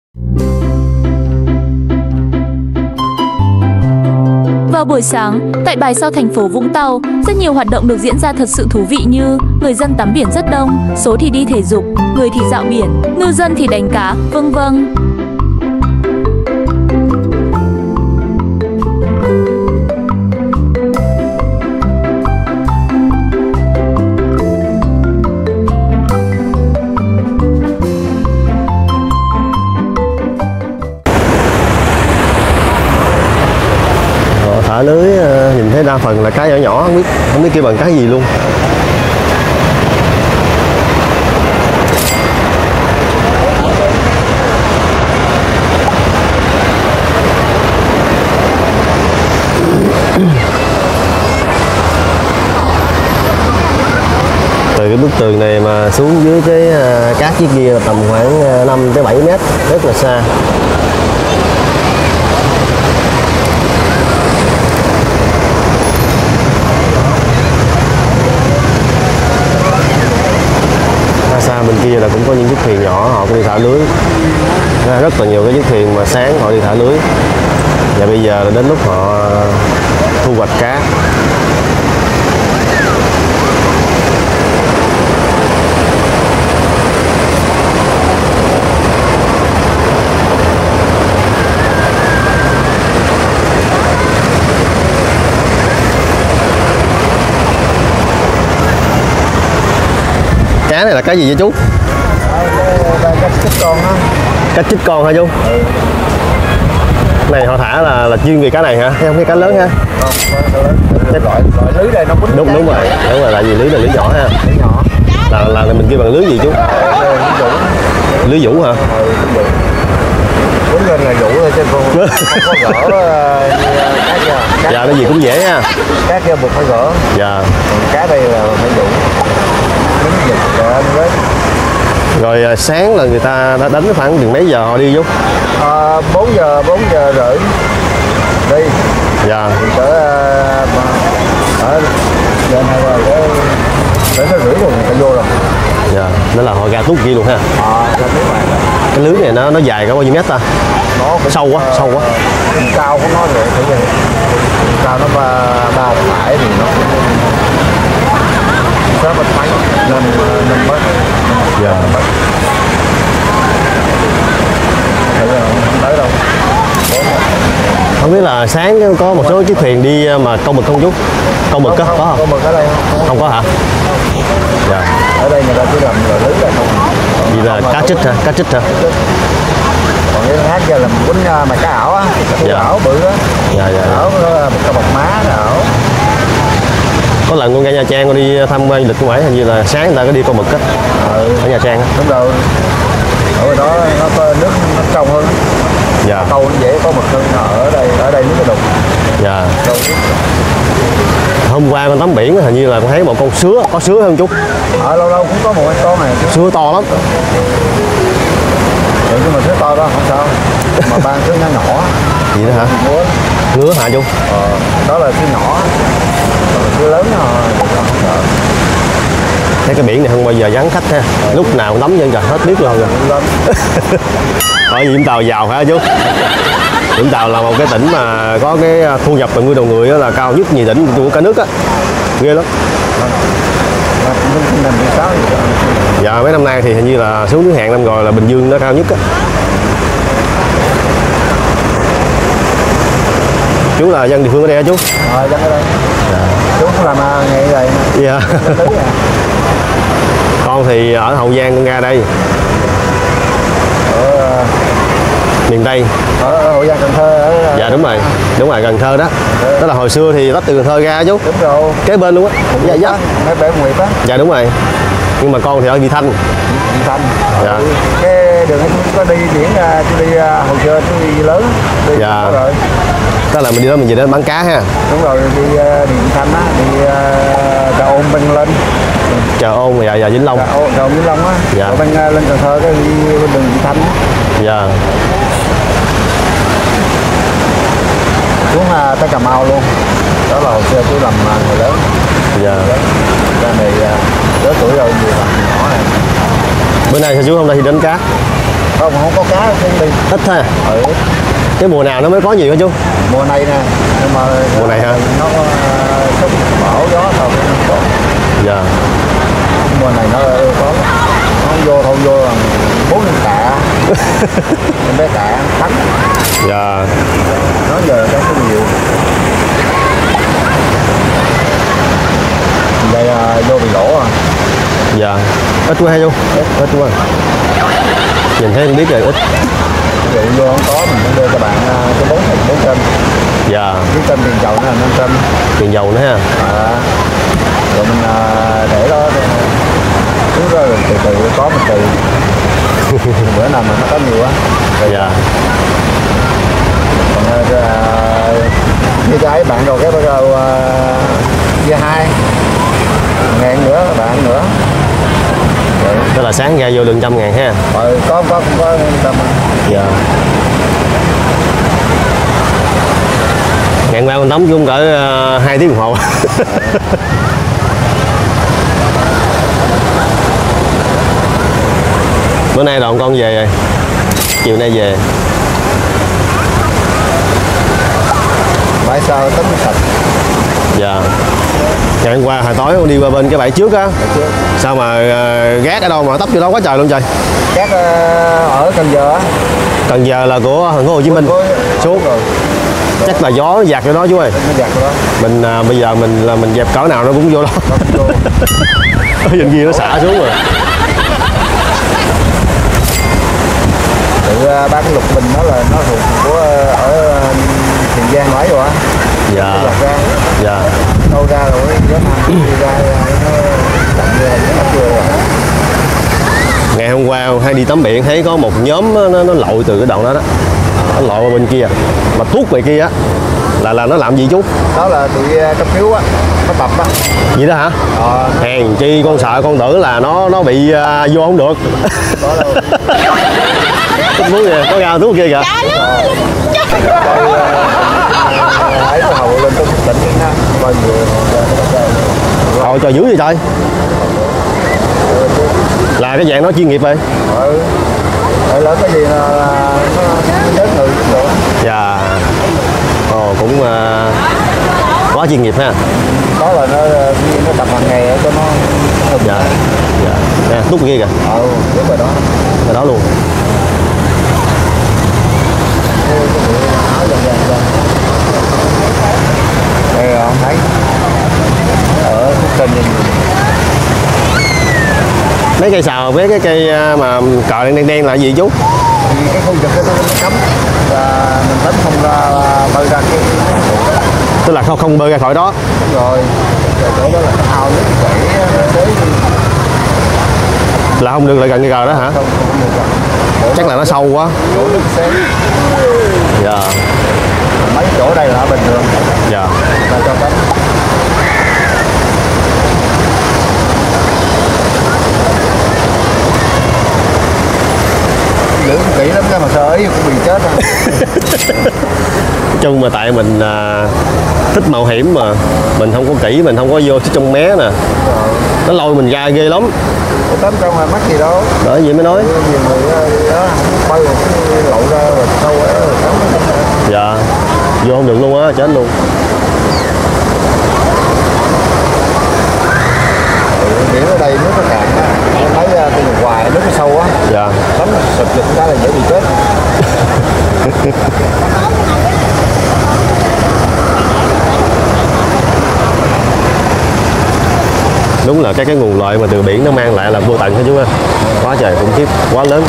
Vào buổi sáng, tại bãi sau thành phố Vũng Tàu, rất nhiều hoạt động được diễn ra thật sự thú vị như người dân tắm biển rất đông, số thì đi thể dục, người thì dạo biển, ngư dân thì đánh cá, vân vân. Thả lưới nhìn thấy đa phần là cá nhỏ nhỏ, không biết kêu bằng cái gì luôn. Từ cái bức tường này mà xuống dưới cái cát dưới kia là tầm khoảng 5 tới 7 mét, rất là xa. Xa bên kia là cũng có những chiếc thuyền nhỏ họ cũng đi thả lưới, rất là nhiều cái chiếc thuyền mà sáng họ đi thả lưới. Và bây giờ là đến lúc họ thu hoạch cá. Cá này là cái gì vậy chú? Cách chích con đó. Cách chích con hả chú? Ừ. Này họ thả là chuyên về cá này hả? Hay không, cái cá lớn ha? Cái loại lưới đây nó quýnh. Đúng rồi, tại vì lưới là lưới nhỏ ha. Lưới nhỏ. Là mình kêu bằng lưới gì chú? Lưới vũ hả? Quýnh lên là vũ thôi chứ không có gỡ cá kia. Dạ, cái gì cũng dễ ha. Cá kia buộc phải gỡ. Dạ. Cá đây là phải vũ. Rồi sáng là người ta đã đánh khoảng chừng mấy giờ họ đi chú? 4 giờ rưỡi đi. Dạ. Cỡ giờ này rồi cỡ nó rưỡi rồi người ta vô rồi. Dạ, nó là họ gà tút kia luôn ha. Cái lưới này nó dài cả bao nhiêu mét ta? Nó sâu quá. Cao của nó rồi phải vậy. Cao nó ba phải thì nó sáu bạch mấy năm mét. Dạ. Không tới đâu. Không biết là sáng có một số chiếc thuyền đi mà câu mực không chú? Câu mực có không? Câu mực ở đây không có hả? Dạ. Ở đây người ta chỉ làm lưới là không. Vì là cá trích hả? Cá trích hả? Còn cái khác giờ làm quýnh mà cá ảo á, cá ảo bự á. Dạ. Ảo một cái bọc má ảo. Có lần con ra Nha Trang con đi thăm du lịch ngoài, hình như là sáng người ta có đi câu mực á. Ở Nha Trang á. Đúng rồi. Ở đó nó có nước nó trong hơn. Dạ. Câu nó dễ có mực hơn. Ở đây nước nó đục. Dạ. Hôm qua con tắm biển hình như là con thấy một con sứa, có sứa không chú? Lâu lâu cũng có một con này. Sứa to lắm. Nhưng mà sứa to đó không sao. Mà ba sứa nhỏ nhỏ. Gì nữa hả? Ngứa hả chú? Đó là sứa nhỏ. Sứa lớn không sợ. Thấy cái biển này không bao giờ vắng khách ha. Lúc nào cũng tắm chân trời hết biết luôn rồi. Ở Vũng Tàu giàu hả chú? Vũng Tàu là một cái tỉnh mà có cái thu nhập từ nuôi đầu người là cao nhất nhiều tỉnh của cả nước á. Ghê lắm. Dạ, mấy năm nay thì hình như là xuống thứ hạng năm rồi là Bình Dương nó cao nhất á. Chú là dân địa phương ở đây hả chú? Dân ở đây. Dạ. Chú cũng làm nghề vậy. Dạ. Con thì ở Hậu Giang con ra đây. Ở miền Tây. Ở Hậu Giang, Cần Thơ. Dạ đúng rồi, Cần Thơ đó. Đó là hồi xưa thì tách từ Cần Thơ ra chú. Đúng rồi. Kế bên luôn á. Dạ. Mấy bể Nguyệt á. Dạ đúng rồi. Nhưng mà con thì ở Vị Thanh. Vị Thanh. Dạ. Cái đường ấy có đi biển, chú đi hồi trưa, chú đi lớn. Đi dạ. Rồi. Tức là mình đi đó mình về đến bán cá ha. Đúng rồi, đi Vị Thanh á, đi Chợ Ôn bên lên. Chợ Ôn dạ Vĩnh Long. Chợ Ôn Vĩnh Long á. Dạ. Ở bên lên Cần Thơ cái đi bên đường Vị Thanh á. Dạ. Xuống tới Cà Mau luôn. Đó là hồi xưa chú làm người lớn. Dạ. Ra này lớn tuổi rồi nhiều bạn nhỏ này. Bữa nay sao chú không đi đánh cá? không có cá cũng đi. Ít thôi. Ừ. Cái mùa nào nó mới có nhiều hả chú? Mùa này nè, nhưng mà Mùa này hả? nó sóng bão gió thôi không có. Dạ. Mùa này nó có, nó vô thôi vô là 4 tạ, em bé tạ thắng. Dạ. Nó giờ nó có nhiều. Đây là vô bị lỗ à. Dạ. Ít quá hay chú? Ít quá. Nhìn thấy không biết rồi, ít. Ví dụ vô không có mình cũng đưa cho bạn cái 400. Dạ. Cái cân tiền dầu nó là 500. Tiền dầu nữa ha. Rồi mình để đó cứ rồi từ từ có mình từ. Bữa nào mà nó có nhiều á. Dạ. Còn như cái bạn rồi cái bắt đầu gia 2 ngàn nữa bạn nữa. Tức là sáng ra vô đường 100.000 ha. Rồi có 100. Dạ. Ngày qua con tắm chung cỡ 2 tiếng đồng hồ. Bữa nay đoàn con về rồi. Chiều nay về. Bãi sau tắm sạch. Dạ. Ngày hôm qua hồi tối con đi qua bên cái bãi trước á. Sao mà gác ở đâu mà tấp vô đó quá trời luôn trời. Các ở Cần Giờ á. Cần Giờ là của thành phố Hồ Chí Minh xuống rồi. chắc là gió nó dạt vô đó chú ơi. Nó giặt rồi đó. Mình bây giờ mình dẹp cỡ nào nó cũng vô đó. Ở bên kia nó xả xuống rồi. Tự ba cái Lục Bình đó là nó thuộc của ở Tiền Giang mấy rồi á. Dạ. Nó giặt ra. Dạ. Đâu ra rồi gió Nam đi ra nó chậm ra nó chưa rồi. Ngày hôm qua hay đi tắm biển thấy có một nhóm nó lội từ cái đoạn đó đó, nó lội qua bên kia mà tuốt về kia á là nó làm gì chú? Đó là tụi cấp cứu á, nó tập á. Gì đó hả? Hèn chi con sợ con tưởng là nó bị vô không được. Đó là Tuốt kìa, có ra tuốt kia kìa. ấy nó hầu lên tới tỉnh á, bao nhiêu Thôi cho dữ vậy trời. Là cái dạng nó chuyên nghiệp vậy. Lớn cái gì nó đến người nữa. Dạ. Ồ cũng quá chuyên nghiệp ha. Đó là nó tập hàng ngày cho nó. Dạ. Dạ. Nè, tút kia kìa. Đúng rồi đó. Ở đó luôn. Đây không thấy. Ở kênh như Mấy cây sào với cái cây mà cờ đen là gì chú? thì cái khu vực nó cấm là mình tính không ra bơi ra cái Tức là không bơi ra khỏi đó. đúng rồi. Chỗ đó là cái ao nước chảy tới Là không được lại gần cây cờ đó hả? không được rồi. Chắc là nó sâu quá. Chỗ nước xém. Dạ. Mấy chỗ đây là bình thường Dạ. là cho cấm. Giữ kỹ lắm cái mà sơ ấy cũng bị chết rồi. Chung mà tại mình thích mạo hiểm mà mình không có kỹ, mình không có vô trong mé nè, nó lôi mình ra ghê lắm. Tắm trong là mắc gì đâu. Bởi vậy mới nói. Nhiều người đó bay một cái lậu ra rồi sâu ấy rồi tắm. Dạ. Vô không được luôn á, chết luôn. Biển ở đây nước nó cạn á, em thấy từ ngoài nước nó sâu á. Dạ. Tắm sụp giật cái là dễ bị chết. Đúng là cái nguồn lợi mà từ biển nó mang lại là vô tận hết chú ơi. Quá trời khủng khiếp, quá lớn.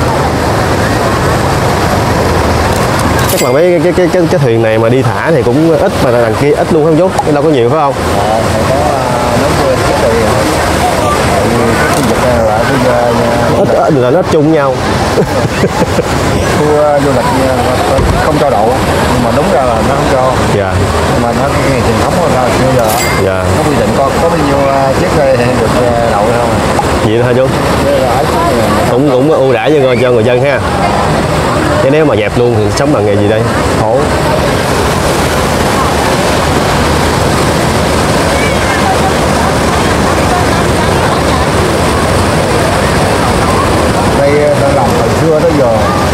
Chắc là mấy cái thuyền này mà đi thả thì cũng ít, mà đằng kia ít luôn không chú? Cái đâu có nhiều phải không? Thầy có nói quên cái từ khu vực này là Ít là nó ít chung nhau. khu du lịch không cho đậu nhưng mà đúng ra là nó không cho. Dạ. Nhưng mà nó ngày truyền thống ra bây giờ Dạ. nó quy định có bao nhiêu chiếc đây thì được đậu không. Vậy thôi chú. Cũng ưu đãi cho người dân ha. Chứ nếu mà dẹp luôn thì sống bằng nghề gì đây? Khổ. Đây ta làm từ xưa tới giờ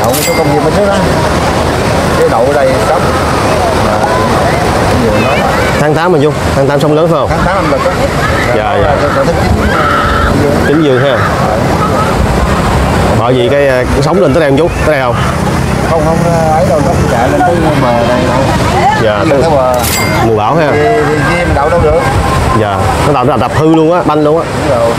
đậu cái công viên bên trước đó, cái đậu ở đây sắp nhiều nói Tháng 8 mà Dung, tháng 8 sông lớn phải không? tháng 8 âm lịch đó. Dạ. Tháng 9 Chính dương ha. Bởi vì cái sóng lên tới đây không Chú? Tới đây không? không ấy đâu, nó chạy lên tới bờ này đâu. Dạ, Tới bờ mùa bão ha. thì mình đậu đâu được. Dạ, nó đập hư luôn á, banh luôn á. Đúng rồi.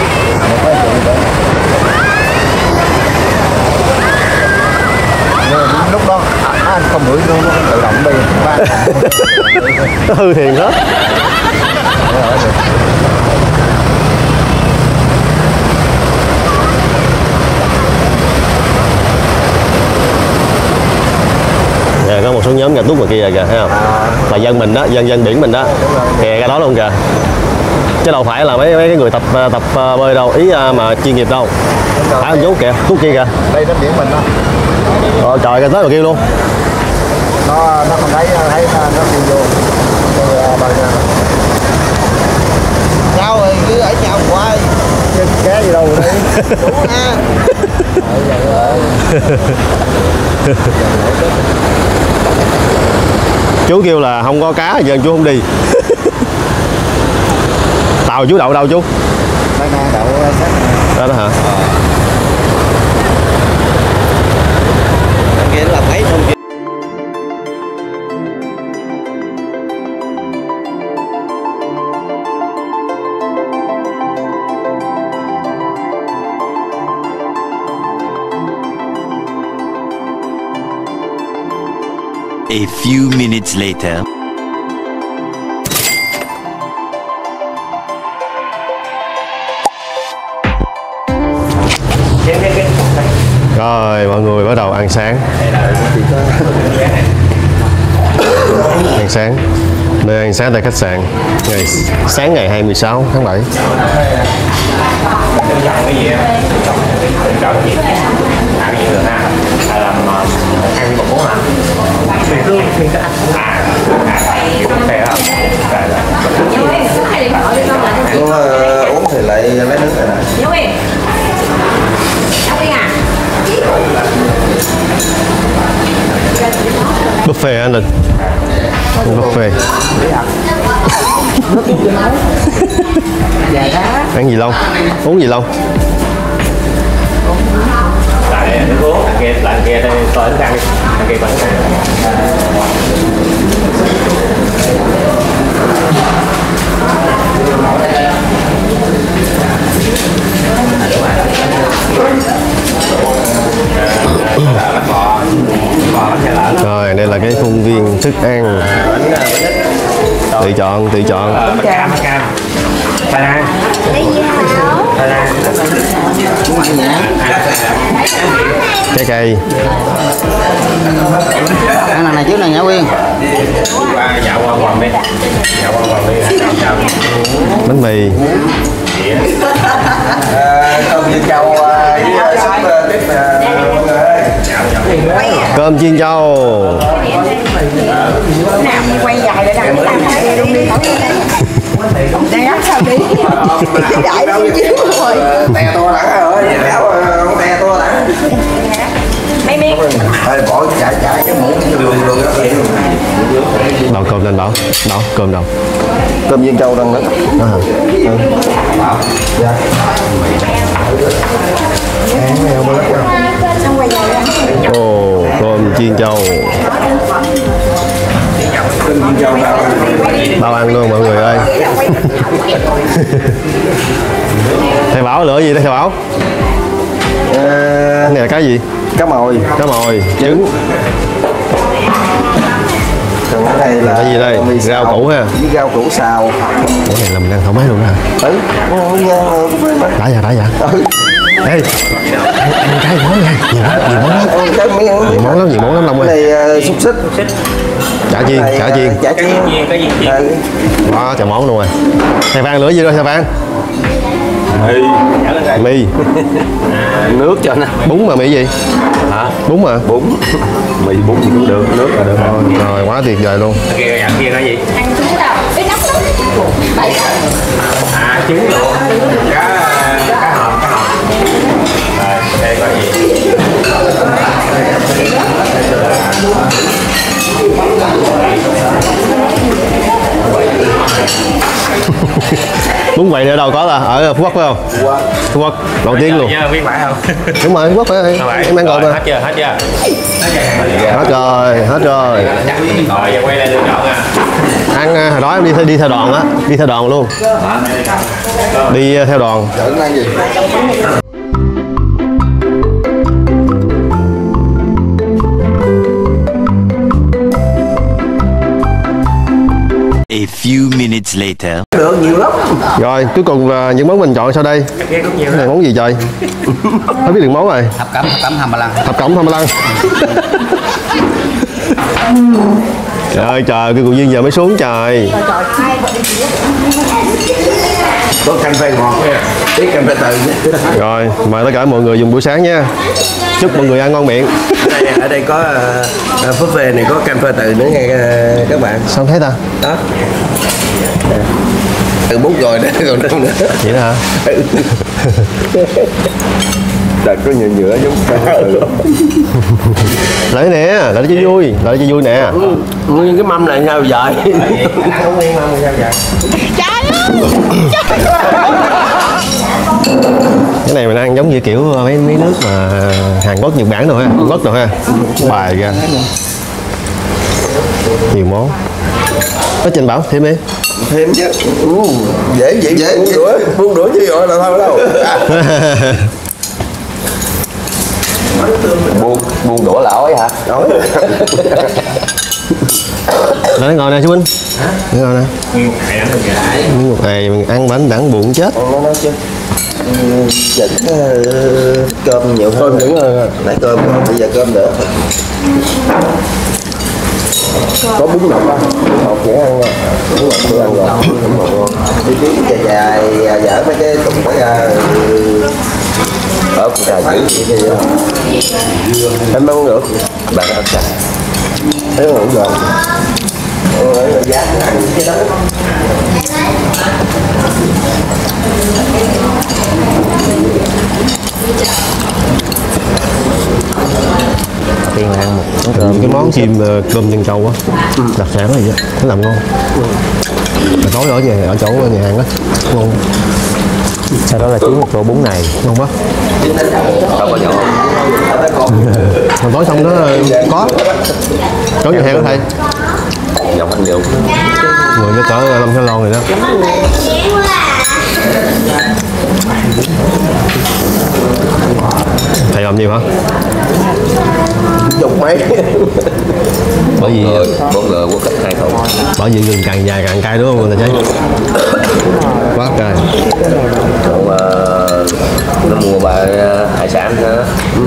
Lúc đó anh không ngửi luôn, nó tự động đi. Nó hư thiền đó. Dạ, có một số nhóm gà tút ngoài kia kìa, thấy không? Là dân mình đó, dân biển mình đó. Kìa cái đó luôn kìa. Chứ đâu phải là mấy cái người tập bơi đâu, ý mà chuyên nghiệp đâu. Phải không chú kìa, tút kia kìa. Đây đến biển mình đó. Trời cái tới rồi kêu luôn. Nó không thấy nó đi vô. Sao rồi cứ ở nhau hoài. Cá gì đâu đây. Đúng ha. Chú kêu là không có cá giờ chú không đi. Tàu chú đậu đâu chú? Đây nè, đậu sát Đó đó hả? kia là thấy không. A few minutes later. Rồi mọi người bắt đầu ăn sáng. Ăn sáng. Nơi ăn sáng tại khách sạn sáng ngày 26 tháng 7. Uống thì lại lấy nước này nè. Buffet anh Linh. Buffet. Ăn gì lâu? Uống gì lâu? Tại nước uống, đằng kia đây coi thức ăn đi, đằng kia coi thức Rồi đây là cái khuôn viên thức ăn. Tự chọn. cam. Khoai lang. Trái cây. Ăn này trước này Nhã Quyên. Dạo qua quần đi. Bánh mì. Cơm chiên trâu. Nào quay dài để làm cái luôn đi. Đang ăn sao đi. Đại luôn chứ rồi. Te to đã rồi, béo không te to đã. Mấy miếng. Thôi bỏ chạy cái muỗng đường đó. Bảo cơm lên Bảo. Bảo cơm đâu? Cơm viên trâu đang đó. Dạ. Ồ, cơm chiên trâu. Bao ăn luôn mọi người ơi. Thầy Bảo lựa gì đây thầy Bảo? Cái này là cái gì? Cá mồi. Cá mồi, trứng. Còn cái này là Cái gì đây? mì Rau xào củ ha. với rau củ xào. Ủa này là mình ăn thoải mái luôn hả? Đã dạ. Ê, ăn cái món nha, nhiều món lắm Long ơi. Cái này xúc xích. Chả chiên. Chả chiên. Đó, chả món luôn rồi. Thầy Phan lựa gì rồi thầy Phan? Mì. Nước cho nè. Bún mà mì gì? Hả? Bún mà. Bún. Mì bún thì cũng được, nước là được. Rồi quá tuyệt vời luôn. Kia là gì? Ăn trứng đâu? Biết nấu lắm. Trứng luộc. Cá hộp. Rồi, đây có gì? bún quậy ở đâu có ta? Ở Phú Quốc phải không? Phú Quốc nổi tiếng luôn. Biết phải không? Đúng rồi, Phú Quốc phải. Em ăn rồi mà. Hết chưa? Hết rồi. Rồi giờ quay lại lựa chọn à. Ăn hồi đó em đi theo đoàn á, đi theo đoàn luôn. Đi theo đoàn. Ăn gì? A few minutes later. Được nhiều lắm. Rồi cuối cùng những món mình chọn sau đây. Cái này món gì trời? Không biết được món rồi. Thập cẩm hầm ba lăng. Thập cẩm hầm ba lăng. Trời ơi trời, cái cuộc duyên giờ mới xuống trời. Có canh phê ngọt nha, tí canh phê từ. Rồi mời tất cả mọi người dùng buổi sáng nha. Chúc mọi người ăn ngon miệng. Ở đây có phức phê này, có canh phê từ nữa nghe các bạn. Sao thấy ta? Đó. Từ bút rồi đó còn đâu nữa. Vậy đó hả? Đợt có nhựa nhựa giống Lại nè, lại cho vui, lại cho vui nè. nguyên cái mâm này sao vậy? Không nguyên mâm sao vậy? Cái này mình ăn giống như kiểu mấy nước mà Hàn Quốc, Nhật Bản rồi ha, Trung Quốc rồi ha. Bài ra. Nhiều món. Có Trình Bảo thêm đi. Thêm chứ. Dễ vậy buông đũa chứ rồi là thôi đâu. buông đũa là ói hả? Ói. Đây ngồi nè chú Minh. Ngồi nè. Miếng một ngày mình ăn bánh đẳng bụng chết. Nó nói chứ. Chỉnh cơm nhiều hơn. Cơm những rồi. Nãy cơm rồi, bây giờ cơm nữa. Có bún lọc không? Bún lọc dễ ăn rồi. Bún lọc dễ ăn rồi. Đi tiếng dài dở mấy cái tùng phải ra. Ở trà dữ vậy đó. Em ăn được. Bạn ăn trà. Thấy không được. Giá ăn cái đó. Tiên là ăn một cái món chim cơm chân trâu á, đặc sản này á, nó làm ngon. Tối ở chỗ nhà hàng á, ngon. Sau đó là kiếm một tô bún này, ngon quá. Còn tối xong đó có chỗ nhà hàng đó thầy. Giọng anh nhiều. Người nó cỡ 5 cái lon này đó. Thầy làm nhiều hả? Chục mấy. Bởi vì bốn người quốc cách 2 thùng. Bởi vì gừng càng dài càng cay đúng không thầy Cháy? Quá cay. Còn nó mua ba hải sản nữa.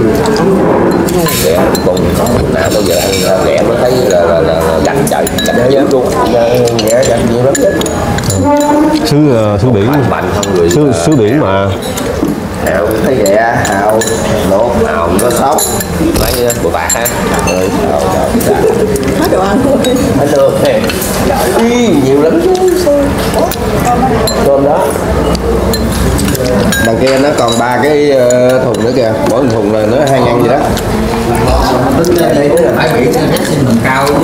Rẻ cùng nào bây giờ ăn rẻ mới thấy là gạch trời gạch dữ luôn. Rẻ gạch nhiều lắm chứ. Xứ biển. Mạnh không người. Xứ biển mà. Hào thấy rẻ, hào lột, hào nó sóc. Lấy bột bạc ha. Rồi hết đồ ăn luôn. Hết được nè. Nhiều lắm chứ. Cơm đó. Đằng kia nó còn 3 cái thùng nữa kìa, mỗi thùng là nó 2 ngàn gì đó. Tính đây nó là bãi biển xin mình cao chứ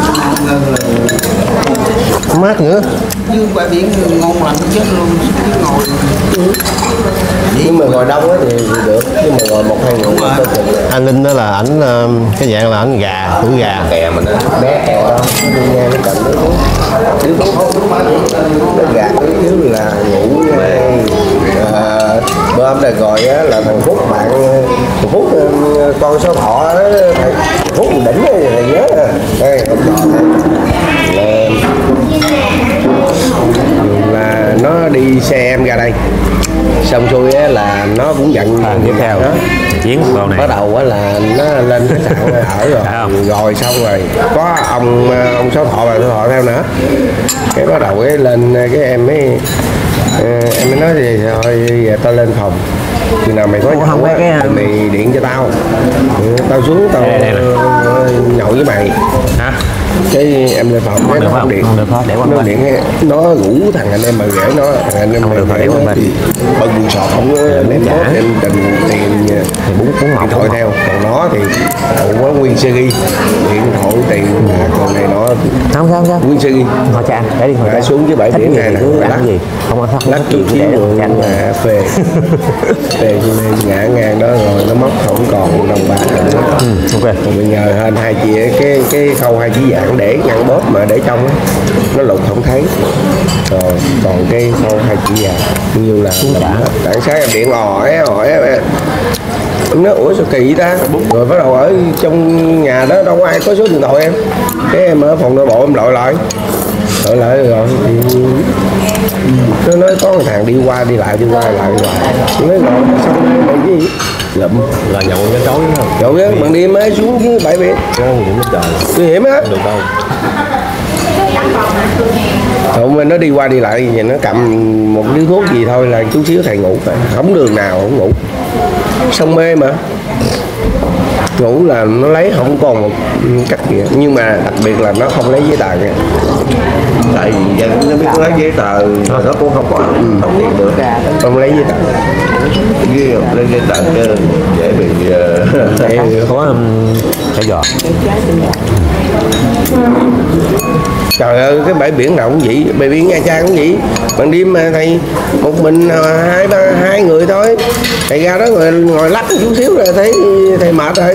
Mát nữa. chứ bãi biển ngon lành chết luôn chứ ngồi. nhưng mà ngồi đông thì được, nhưng mà ngồi 1-2 người. Anh Linh đó là ảnh cái dạng là ảnh gà, tuổi gà. Kè mình bé kè đó, đi nghe cái cạnh đó. Thiếu nó gạt cái thiếu là ngủ. Bữa hôm này gọi á, là thằng Phúc bạn Phúc con số thọ á, thằng Phúc đỉnh ấy, thầy nhớ đây là nó đi xe em ra đây xong xuôi á là nó cũng giận tiếp theo đó. Chiến con này Bắt đầu á là nó lên khách sạn ở rồi rồi xong rồi có ông số thọ và số thọ theo nữa, cái bắt đầu cái lên cái em mới nói gì thôi giờ tao lên phòng, khi nào mày có nhậu á mày điện cho tao, tao xuống tao nhậu với mày. hả? cái em lên phòng cái nó không điện, không được hết để qua nó điện nó rủ thằng anh em mà gửi nó, thằng anh em không được gửi để qua nó thì bận quần sọt không có em trả. em trình tiền thì bốn mọc thôi theo, còn nó thì cậu có nguyên series điện thoại tiền còn này nó không nguyên series họ cho ăn để đi ngồi xuống với bãi biển này cứ lắc ăn gì không ăn lắc chút xíu rồi phê phê cho nên ngã ngang đó rồi nó móc không còn đồng bạc nữa. Ok. Còn bây giờ hơn hai chị cái khâu hai chỉ dạng để ngăn bóp mà để trong á nó lục không thấy rồi còn cái khâu hai chỉ vàng như là đảng sáng em điện hỏi em nói ủa sao kỳ ta rồi bắt đầu ở trong nhà đó đâu có ai có số điện thoại em, cái em ở phòng nội bộ em gọi lại rồi thì nó nói có một thằng đi qua lại nói rồi xong rồi cái gì lụm là nhậu cái tối không? nhậu á bằng đêm mới xuống dưới bãi biển nguy hiểm á được đâu. Không, nó đi qua đi lại thì nó cầm một điếu thuốc gì thôi là chút xíu thầy ngủ, không đường nào không ngủ, sông mê mà ngủ là nó lấy không còn một cách gì, nhưng mà đặc biệt là nó không lấy giấy tờ nha, tại vì nó biết lấy giấy tờ nó cũng không có không tiền được, không lấy giấy tờ lấy giấy tờ chứ dễ bị có cái giò. Trời ơi cái bãi biển nào cũng vậy, bãi biển Nha Trang cũng vậy, ban đêm mà thầy một mình hai người thôi, thầy ra đó ngồi lắc chút xíu rồi thấy thầy mệt rồi.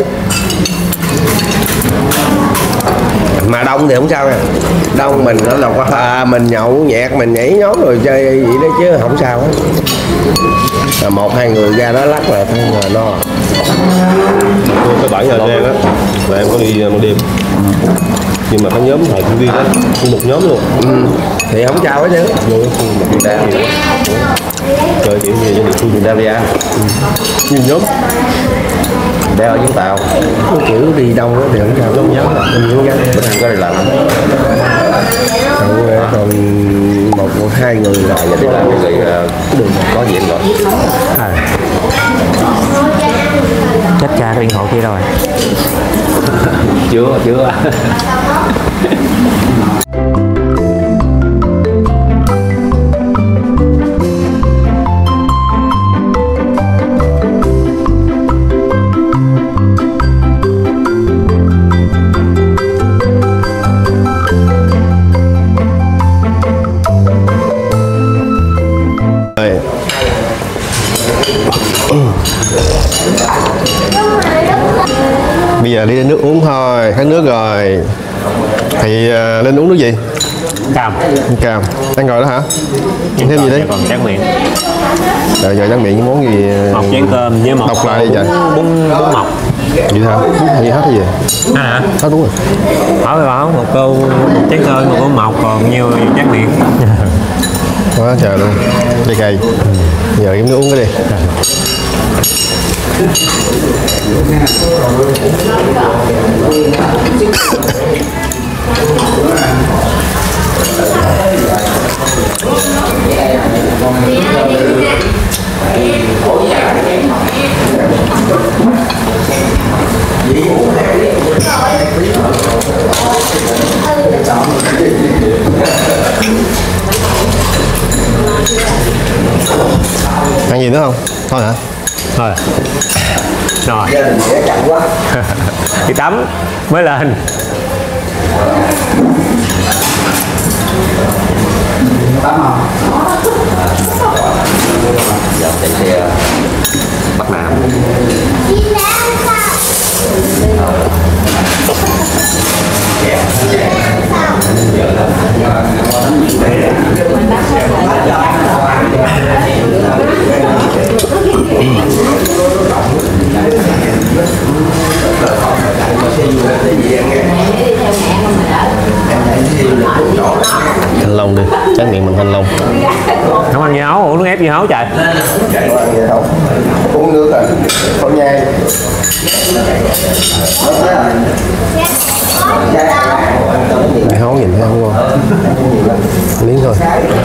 Mà đông thì không sao nha, đông mình nó đâu có mình nhậu nhẹt mình nhảy nhót rồi chơi vậy đó chứ không sao hết. Là một hai người ra đó lắc là thôi rồi no. Cái bãi Nha Trang á là em có đi một đêm nhưng mà có nhóm thời sinh viên đó, một nhóm luôn. Thì không sao hết chứ. Vô cái khu mà đá chơi kiểu như địa phương Italia, nhiều nhóm đeo ở Vũng Tàu kiểu đi đông đó thì không sao, không nhớ bữa nay có đi làm còn một hai người là giờ đi làm cái gì đường có diện rồi Chết cha cái điện thoại kia rồi. chưa bây giờ đi lên nước uống thôi, hết nước rồi thì lên uống nước gì? Cam. Ăn rồi đó hả? Thêm gì đấy? Còn tráng miệng. Rồi giờ tráng miệng món gì? Một chén cơm với một đọc lại đi trời. Bún mọc. Vậy hả? Gì hết cái gì? Hả? Hết đúng rồi. Hỏi phải bảo một chén cơm một bún mọc còn nhiêu tráng miệng. Quá trời luôn. Đây cây. Giờ em uống cái đi. Ăn gì nữa không? Thôi hả? Thôi. Rồi. Đi tắm mới lên. dòng chạy xe Bắc Nam. Thanh long đi, tráng miệng bằng thanh long. Không ăn dưa hấu, uống nước ép dưa hấu trời. Uống nước rồi, không nhai. Dưa hấu nhìn thấy không ngon. Miếng thôi.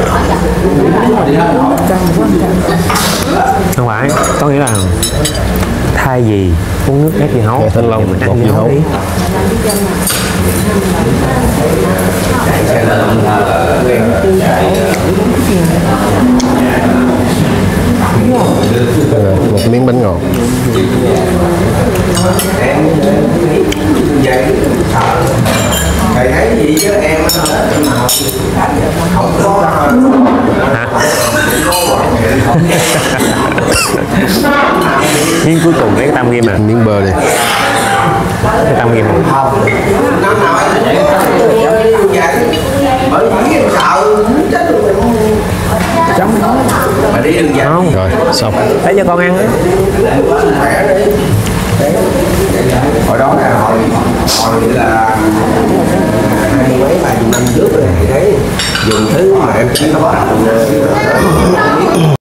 Không phải, có nghĩa là thay vì uống nước ép dưa hấu thanh long mình bột ăn dưa hấu đi. Một miếng bánh ngọt. Thầy thấy gì chứ em không có miếng cuối cùng cái tam kim nè, Miếng bơ đi. cái tam kim này. năm nào em bởi vì em sợ chết luôn mà đi đừng dặn Không, Rồi, xong. lấy cho con ăn á. khỏe đi. Hồi đó là hồi là 20 mấy 30 năm trước rồi, thì thấy dùng thứ mà em chỉ có